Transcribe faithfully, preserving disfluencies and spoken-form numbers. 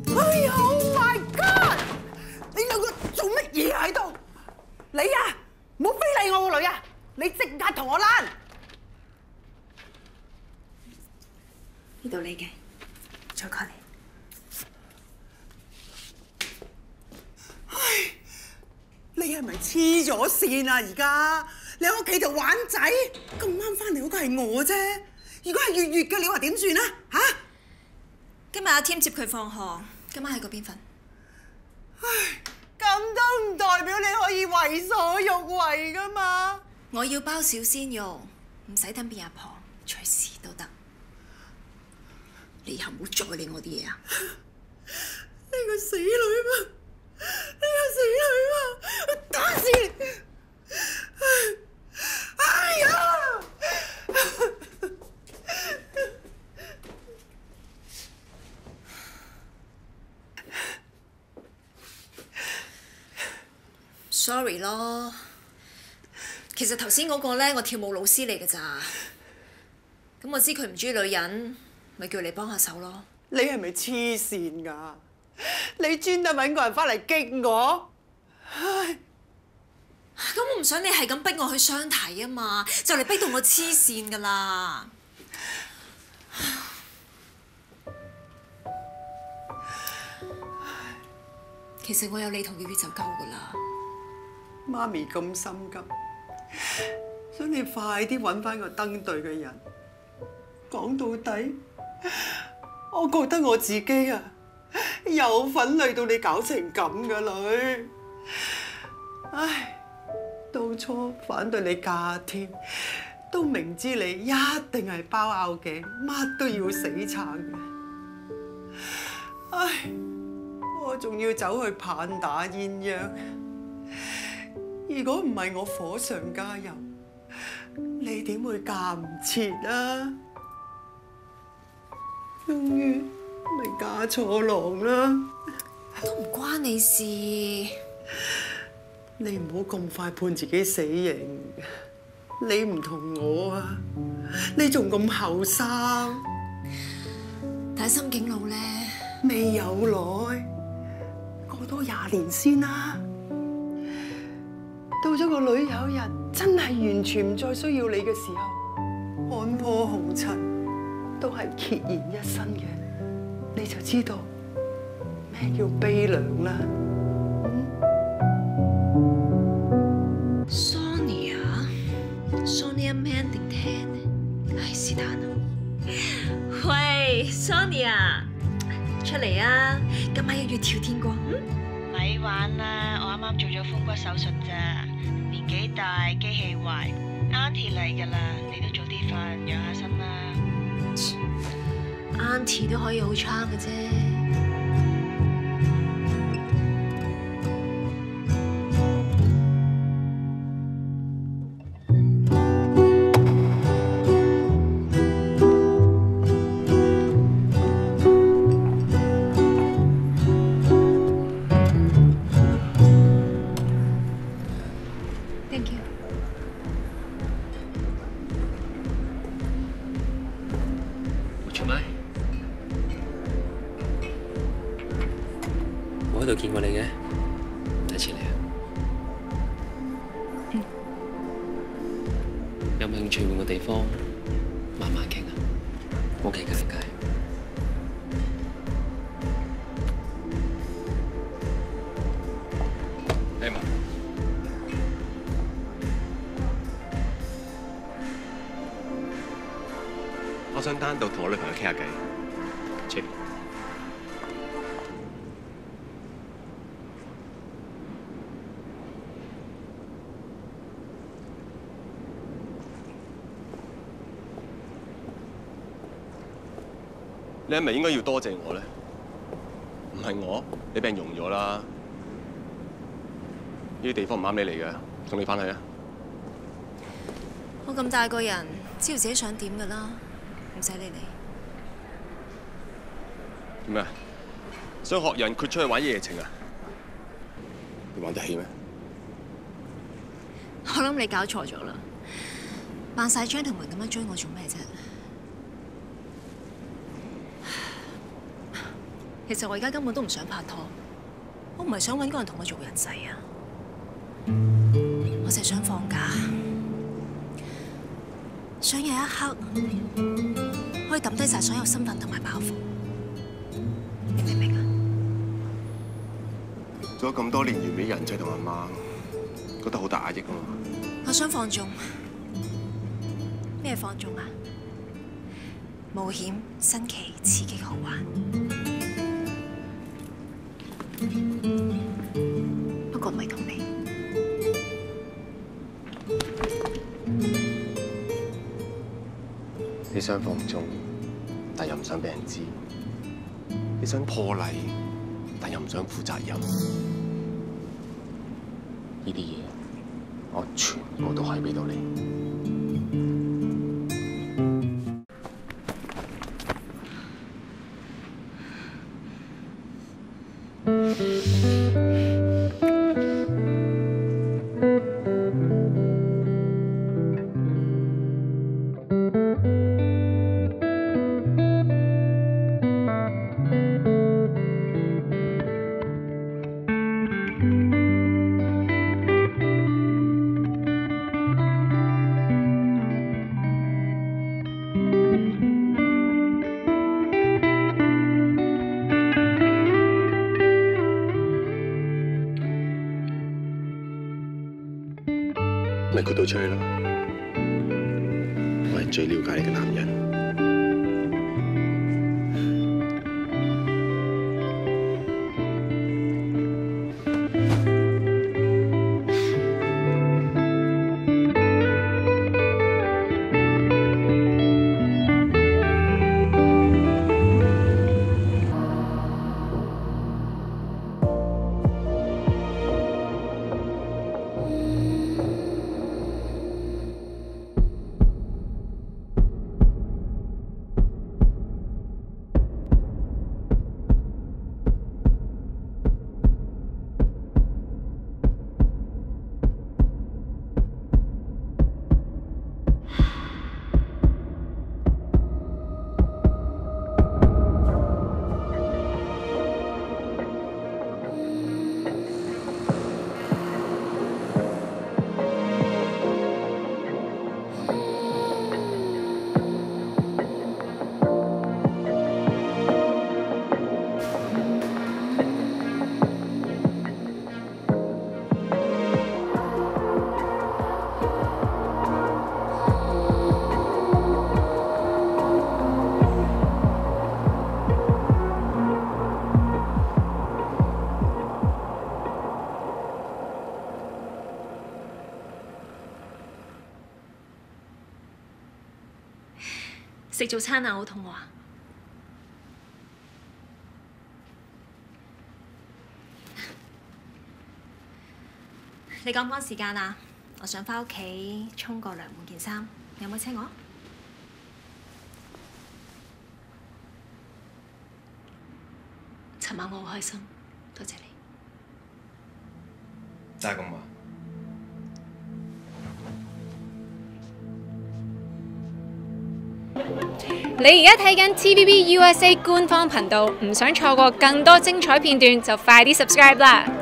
哎呀 ！Oh my god！ 你兩個做乜嘢喺度？你啊，唔好非禮我個女啊！你即刻同我躝！ 呢度你嘅，再過嚟。 唉，你係咪黐咗線啊？而家你喺屋企度玩仔，咁啱翻嚟嗰個係我啫。如果係月月嘅，你話點算啊？嚇！ 今日阿添接佢放學，今晚喺嗰邊瞓。 唉，咁都唔代表你可以為所欲為噶嘛？ 我要包小鮮肉，唔使等變阿婆，隨時都得。你以後唔好再理我啲嘢啊！ 呢個死女嘛，呢個死女嘛，打死你！哎呀！ Sorry 咯，其實頭先嗰個咧，我跳舞老師嚟㗎咋。咁我知佢唔中意女人，咪叫你幫下手咯。 你係咪黐線㗎？你專登揾個人翻嚟激我？唉！ 咁我唔想你係咁逼我去相睇啊嘛，就嚟逼到我黐線㗎啦。其實我有你同月月就夠㗎啦。 媽咪咁心急，想你快啲揾翻個登對嘅人。講到底，我覺得我自己啊有份累到你搞成咁噶女。唉，當初反對你嫁添，都明知你一定係包拗頸，乜都要死撐嘅。唉，我仲要走去棒打鴛鴦。如果唔係我火上加油，你點會嫁唔切啊？終於咪嫁錯郎啦！ 都唔關你事。 你唔好咁快判自己死刑。你唔同我啊，你仲咁後生。 但係深景路咧， 未有耐，過多廿年先啦。到咗個女有日真係完全唔再需要你嘅時候，看破紅塵都係孑然一身嘅，你就知道咩叫悲涼啦。 Sonia，Sonia Man 定 Ten 咧？唉，是但啊。喂 ，Sonia， 出嚟啊！今晚一於跳天光。嗯咪玩啦！我啱啱做咗風骨手術咋，年紀大，機器壞 ，Auntie 嚟㗎啦，你都早啲瞓，養下身啦。 Auntie 都可以好差嘅啫。 我喺度見過你嘅，第一次嚟啊！ 嗯。 有冇興趣換個地方慢慢傾啊？屋企計唔計？Emma， 我想單獨同我女朋友傾下偈。Chip。你係咪應該要多謝我咧？唔係我，你俾人容咗啦。呢啲地方唔啱你嚟嘅，送你翻去啊！ 我咁大個人，知道自己想點㗎啦，唔使理你。 做咩啊？想學人豁出去玩一夜情啊？你玩得起咩？ 我諗你搞錯咗啦，扮晒 gentleman 咁樣追我做咩啫？ 其實我而家根本都唔想拍拖，我唔係想揾個人同我做人世啊，我淨係想放假，想有一刻可以抌低晒所有身份同埋包袱，你明唔明啊？ 做咗咁多年完美人妻同阿媽，覺得好大壓抑啊嘛。 我想放縱，咩放縱啊？冒險、新奇、刺激、好玩。不過唔係同你。 你想放縱，但又唔想俾人知；你想破例，但又唔想負責任。呢啲嘢，我全部都可以俾到你。咪豁到出去咯！我係最了解你嘅男人。 食早餐啊，好肚餓啊！你趕唔趕時間啊？我想返屋企沖個涼換件衫，有冇車我？尋晚我好開心，多謝你。 真係咁話？ 你而家睇緊 T V B U S A 官方頻道，唔想錯過更多精彩片段，就快啲 subscribe 啦！